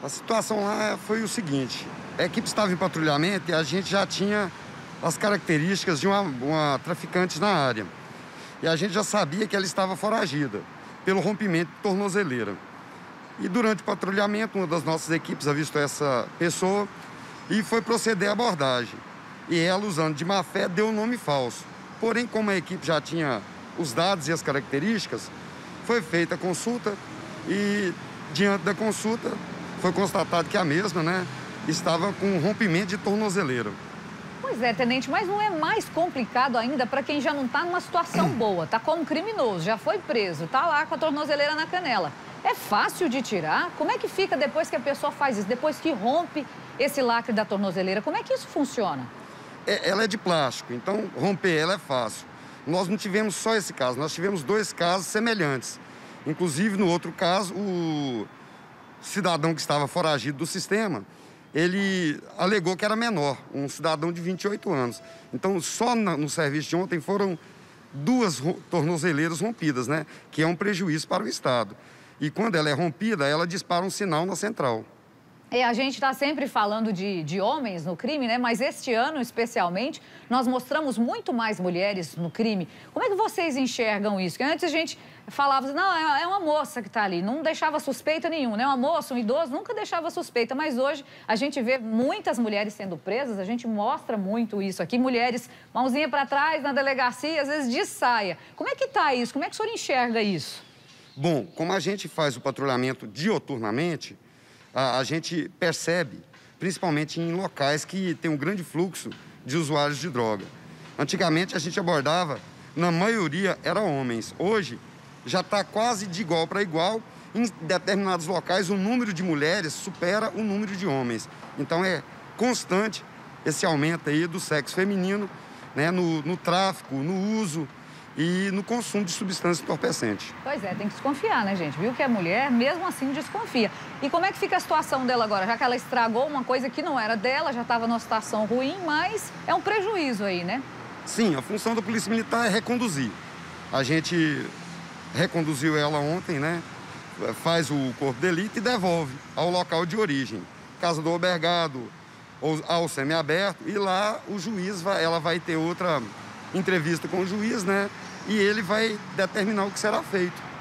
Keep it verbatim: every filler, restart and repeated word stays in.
A situação lá foi o seguinte: a equipe estava em patrulhamento e a gente já tinha as características de uma, uma traficante na área. E a gente já sabia que ela estava foragida pelo rompimento de tornozeleira. E durante o patrulhamento, uma das nossas equipes avistou essa pessoa e foi proceder à abordagem. E ela, usando de má fé, deu um nome falso. Porém, como a equipe já tinha os dados e as características, foi feita a consulta e, diante da consulta, foi constatado que a mesma, né, estava com rompimento de tornozeleira. Pois é, tenente, mas não é mais complicado ainda para quem já não está numa situação boa, está como criminoso, já foi preso, está lá com a tornozeleira na canela. É fácil de tirar? Como é que fica depois que a pessoa faz isso, depois que rompe esse lacre da tornozeleira? Como é que isso funciona? É, ela é de plástico, então romper ela é fácil. Nós não tivemos só esse caso, nós tivemos dois casos semelhantes. Inclusive, no outro caso, o cidadão que estava foragido do sistema, ele alegou que era menor, um cidadão de vinte e oito anos. Então, só no serviço de ontem foram duas tornozeleiras rompidas, né? Que é um prejuízo para o Estado. E quando ela é rompida, ela dispara um sinal na central. É, a gente está sempre falando de, de homens no crime, né? Mas este ano, especialmente, nós mostramos muito mais mulheres no crime. Como é que vocês enxergam isso? Porque antes a gente falava, não, é uma moça que está ali, não deixava suspeita nenhuma, né? Uma moça, um idoso, nunca deixava suspeita. Mas hoje a gente vê muitas mulheres sendo presas, a gente mostra muito isso aqui. Mulheres, mãozinha para trás na delegacia, às vezes de saia. Como é que está isso? Como é que o senhor enxerga isso? Bom, como a gente faz o patrulhamento dioturnamente, a, a gente percebe, principalmente em locais que tem um grande fluxo de usuários de droga. Antigamente a gente abordava, na maioria, eram homens. Hoje já está quase de igual para igual. Em determinados locais o número de mulheres supera o número de homens. Então é constante esse aumento aí do sexo feminino, né, no, no tráfico, no uso e no consumo de substâncias entorpecentes. Pois é, tem que desconfiar, né, gente? Viu que é mulher, mesmo assim desconfia. E como é que fica a situação dela agora? Já que ela estragou uma coisa que não era dela, já estava numa situação ruim, mas é um prejuízo aí, né? Sim, a função da Polícia Militar é reconduzir. A gente reconduziu ela ontem, né? Faz o corpo de delito e devolve ao local de origem. Casa do albergado ou ao semiaberto. E lá o juiz, vai, ela vai ter outra entrevista com o juiz, né? E ele vai determinar o que será feito.